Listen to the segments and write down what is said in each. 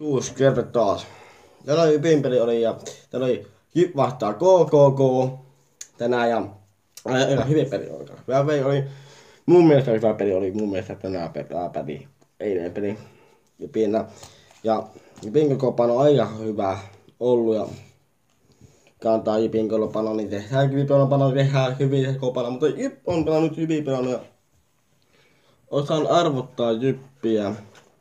Kuusi kertaa taas. Täällä oli Pimpeli oli ja täällä oli Jyp vastaa KKK tänään ja aika hyvä peli oli. Hyvä peli oli. Mun mielestä hyvä peli oli mun mielestä tänään peli. Eilen peli Jypillä. Ja Jypin kokoonpano on aika hyvä ollut ja kantaa Jypin kokoonpano, niin tehdään Jypin kokoonpano, tehdään hyvin kokoonpano, mutta Jyp on pelannut hyvin pelannut ja osaan arvottaa Jyppiä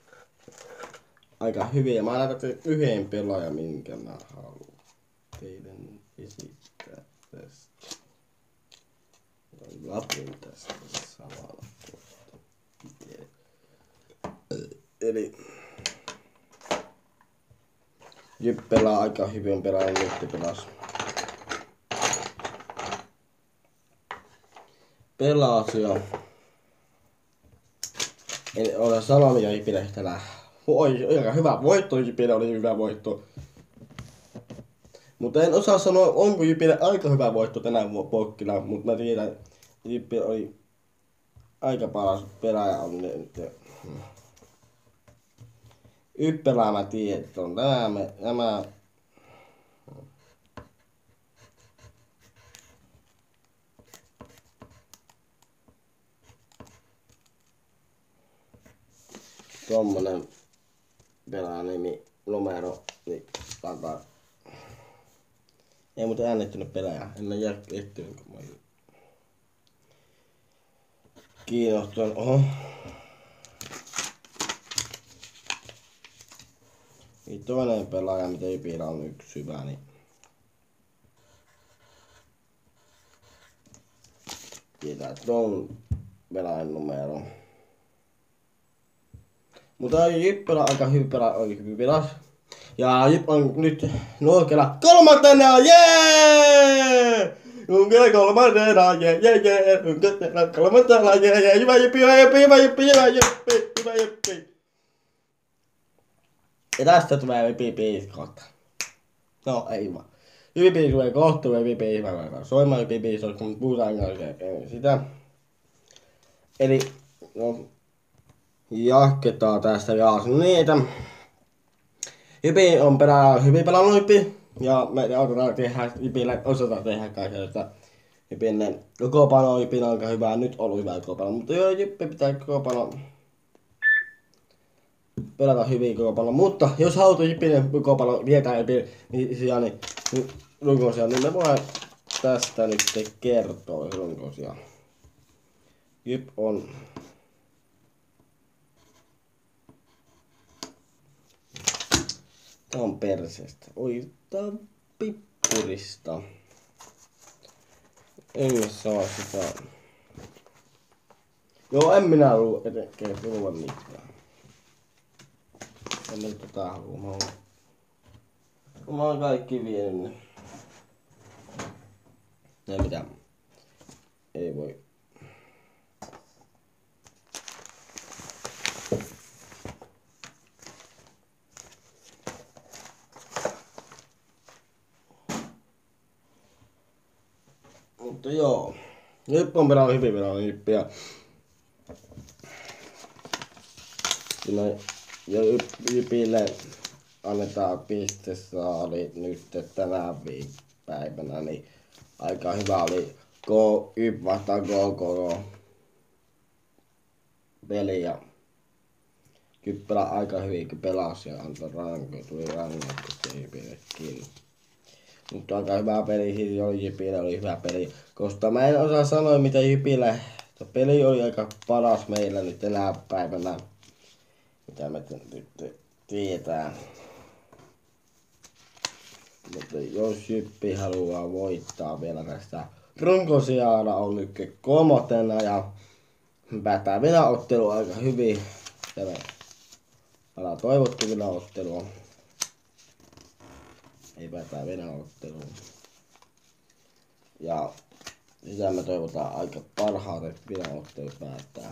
aika hyvin. Ja mä laitan yhden pelaajan, minkä mä haluan teidän esittää tästä. Lapin tästä samalla tuosta. Eli Jyp pelaa aika hyvin pelaajan, nyt pelasi ja en ole sanonut mikä Jypille tänään. Oli aika hyvä voitto, Jypille oli hyvä voitto. Mutta en osaa sanoa, onko Jypille aika hyvä voitto tänään pokkina, mutta mä tiedän, että Jypille oli aika paras pelaaja on nyt. Yppelää mä tiedän, että on nämä tommonen pelaajanimi numero, niin antaa. Ei muuten äänettynyt pelaaja, en ole ehtinyt, kun mä kiinnostunut. Oho. Niin toinen pelaaja, mitä Jypillä on yksi hyvä, niin tietää ton pelaajan numero. Mutta Jyp pelaa aika hyvin pelas. Ja Jyp on nyt nuokella kolmantena, jee! Nuokella kolmantena, jee! Nuokella kolmantena, jee! Hyvä Jyppi! Ja tästä tulee Jyppi kohta. No ei vaan. Jyppi tulee kohta, Jyppi hyvä. Soimaan Jyppi, kun puhutaan sitä. Eli no, jatketaan tästä ja niitä. Jyppi on hyvin pelannut Jyppi. Ja me osataan tehdä kaikkea, että Jypin kokoonpano Jypin on aika hyvä. Nyt on ollut hyvä kokoonpano. Mutta joo, Jyppi pitää kokoonpano pelata hyvin kokoonpano. Mutta jos haluat Jypin kokoonpano vietää Jypin niin runkosia, niin me voidaan tästä nyt kertoa runkosia. Jyp on tää on perseestä. Oi, tää on pippurista. En saa sitä. Joo, en minä halua etenkään tulla mitään. En nyt tätä halua. Mä oon kaikki vienyt. Ei mitään. Ei voi. Mutta joo, Jyp on pelannut hyvin pelannut Jyppiä. Ja Jypille annetaan pistesaali nyt tänä päivänä, niin aika hyvä oli Jyp vastaan KKK peli ja Jyp pelaa aika hyvin, kun pelasi ja antoi tuli rangaistus Jypillekin. Mutta aika hyvä peli, siis Jypillä oli hyvä peli, koska mä en osaa sanoa mitä Jypillä, peli oli aika paras meillä nyt tänä päivänä, mitä me nyt tiedetään. Mutta jos Jyppi haluaa voittaa vielä tästä runkosijalla on nyt kolmantena ja päätää vielä ottelu aika hyvin. Tämä ala toivottu vielä ottelua. Ei päätää Venäjä-otteluun. Ja sitä me toivotaan aika parhaat, että Venäjä-ottelu päättää.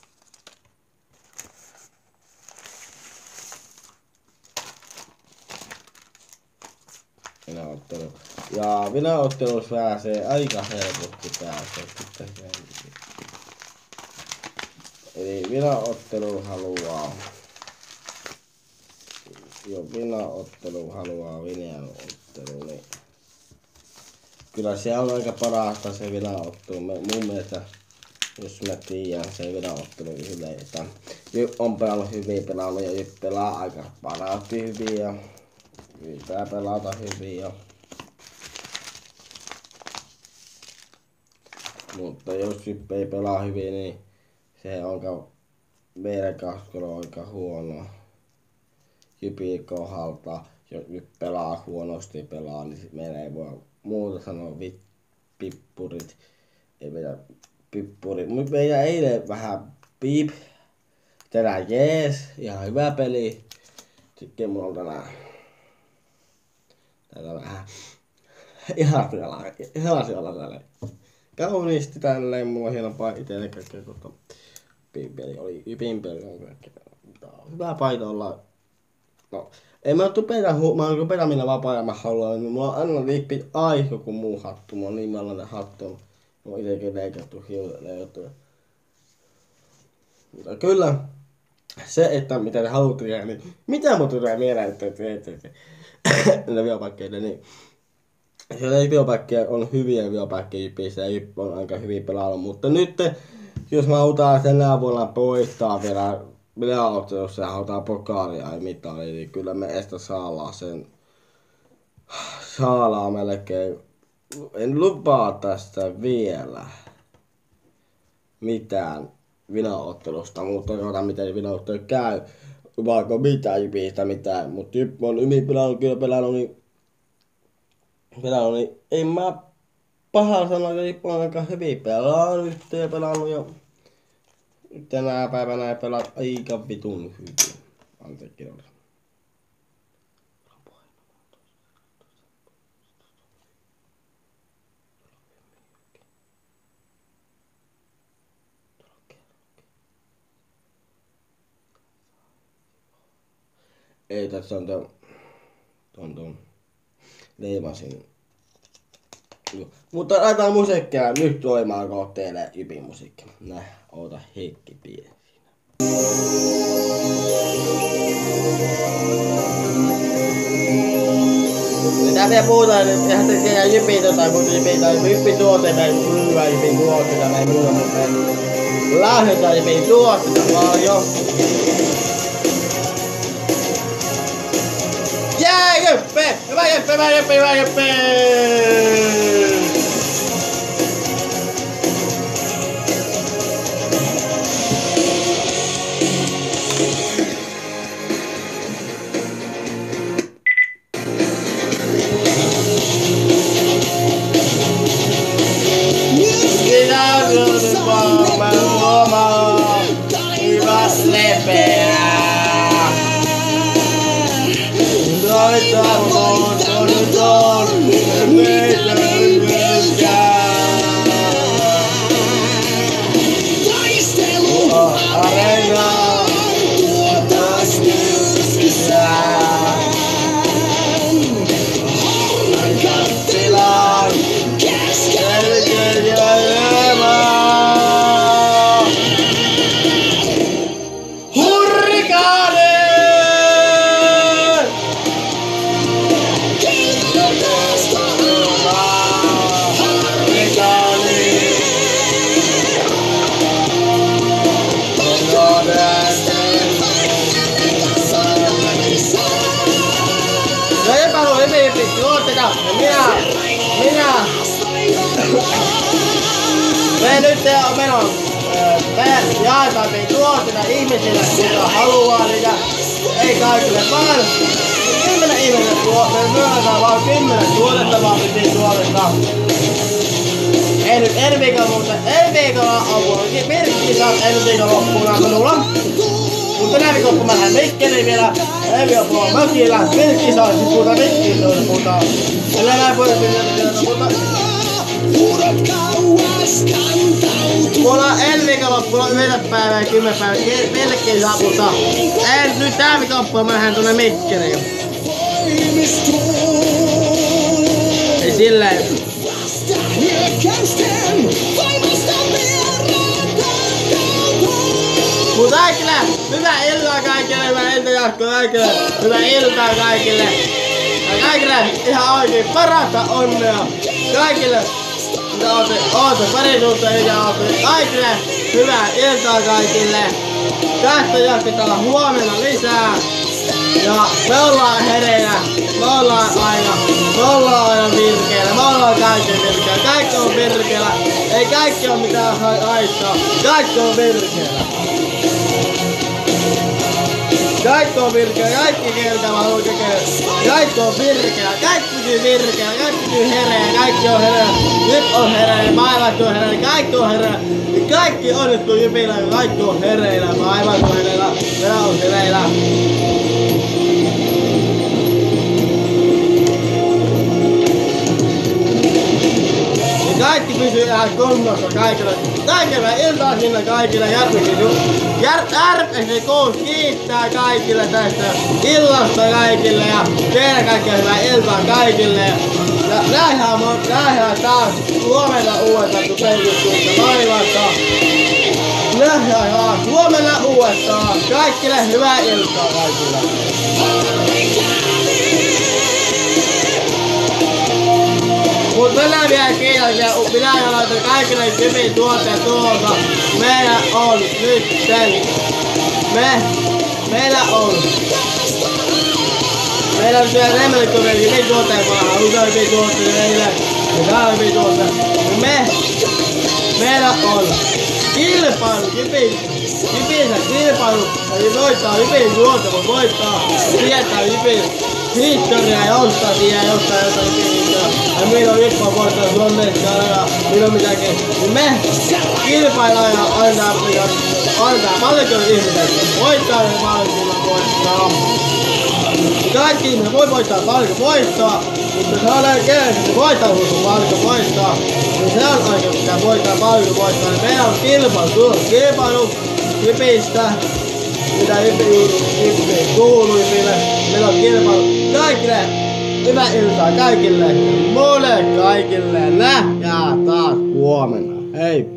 Venäjä-ottelu. Ja Venäjä-ottelussa pääsee aika helposti pääsee. Eli Venäjä-ottelu haluaa jo vinaottelu haluaa vinaottelu, niin kyllä se on aika parasta se vinaottelu. Mun mielestä, jos mä tiedän se vinaottelu yleensä. Jyp on pelannut hyvin pelannut ja Jyp pelaa aika parasti hyvin ja pitää pelata hyvin. Ja mutta jos Jyp ei pelaa hyvin, niin se on meidän kaskolo aika huono. Jypin kohdalta, jos Jyp pelaa huonosti niin meidän ei voi muuta sanoa pippurit. Ei meidän pippurit. Mutta meidän eilen vähän piip. Tänään jees, ihan hyvä peli. Sitten mulla on tänään vähän ihan siellä tälleen. Kauniisti tälleen, mulla on hienompaa itelle kaikkea peli oli Jypin peli on kaikkea. Hyvä paita olla. No, en mä rupeta minä vapaa ja mä haluan. Mulla on aina liippi aika kuin muu hattu. Mulla on niin mallainen hattu. Mä oon itekin leikattu hiuleuttu. Mutta kyllä se, että mitä te haluatte tehdä, niin mitä mun tulee mieleen, että teette näitä biopaikkeita, niin siellä biopaikkeja on hyviä biopaikkeja Jypissä ja Jyp on aika hyvin pelannut, mutta nyt jos mä halutaan tänä vuonna poistaa vielä vinaottelussa ja halutaan pokaalia ja mitali, niin kyllä me estä saalaa melkein. En lupaa tästä vielä mitään vinaottelusta, mutta katsotaan miten vinaottelu käy. Vaikka mitään Jypistä mitään, mutta Jyp on hyvin pelannut, niin ei mä paha sanoa, että Jyp on aika hyvin pelannut ja pelannut ja tänä päivänä ei pelaa aika vitun hyvin. Anteeksi. Ei tässä on ton leimasin. Mutta laitetaan musiikkia nyt soimaan teille Jypin musiikkia. Oota hetki pieni siinä. Mitä vielä puhutaan, että eihän te tiedä Jypin Jypin tuotteita, hyvää Jypin tuotteita, näin muuta, mutta lähdetään Jypin tuotteita paljon. Jyppe! Hyvä Jyppe! Me nyt me jaetaan tuotteita ihmisille, jotka haluaa niitä, ei kaikille vaan 10 ihmistä me myönnetään vaan 10 tuotetta vaan tuotetta. Ei nyt ensi viikolla on Mirkki saat ensi viikon loppuun minulla. Mutta tänä viikolla kun mä lähden Mikkeliin vielä, ensi viikolla on mökillä, Mirkki saa sit puhuta Mikkiin toista puhutaan. Ellei näin puhuta mutta mulla on ensi viikonloppuna 9 päivää ja 10 päivää melkein saapulta. Nyt tää viikonloppuna mä lähden tuonne Mikkeliin. Ei silleen. Mutta Kaikille hyvää iltaa kaikille, hyvää iltajatkoa kaikille, hyvää iltaa kaikille. Ja kaikille ihan oikein parasta onnea. Kaikille, mitä ootte parisuutta ja ootte. Kaikille hyvää iltaa kaikille. Tästä jatketaan huomenna lisää. Ja me ollaan hereillä, me ollaan aina virkeillä, me ollaan kaikki virkeillä, kaikki on virkeillä, ei kaikki on mitään haittaa, kaikki on virkeillä. Kaikki on virkeillä, kaikki kertaa haluaa tekee, kaikki on virkeillä, kaikki pysyy virkeillä, kaikki pysyy hereillä, kaikki on hereillä, nyt on hereillä, maailmat on hereillä, kaikki on hereillä, kaikki onnistuu Jypillä, kaikki on hereillä, maailmat on hereillä, me on hereillä. Kaikki pysyy ihan kunnossa kaikille. Kaikille iltaa sinne kaikille. Järpesi Koos kiittää kaikille tästä illasta kaikille ja teille kaikkea hyvää iltaa kaikille. Ja nähdään taas huomenna uudestaan, kun peilistystä maailmassa. Nähdään taas huomenna uudestaan. Kaikille hyvää iltaa kaikille. Mut mennään vielä kiitoksia, minä laitan kaikille Jypin tuotteet tuolta. Meillä on nytten, meillä on vielä enemmän kuin Jypin tuotteet maahan, usein Jypin tuotteet meille, ja täällä Jypin tuotteet. Meillä on kilpailu, Jypinsä kilpailu, eli voittaa Jypin tuotteet, kun voittaa, tietää Jypin historiaa ja ostaa siihen jostain Jypin. Ja milloin Jyppa voittaa Suomessa ja milloin mitäkin. Niin me kilpaillaan ja antaa paljonkin ihmiset. Voittaa ja paljonkin voittaa. Kaikki ihmiset voi voittaa paljonkin voittaa. Mutta se on keräsi voittavuus kun paljonkin voittaa. Niin se on aika pitää voittaa paljonkin voittaa. Niin meillä on kilpailu Jypistä. Mitä Jyppi kuuluu Jypille. Meillä on kilpailu kaikille. Hyvää iltaa kaikille. Mole kaikille. Nähdään taas huomenna. Hei!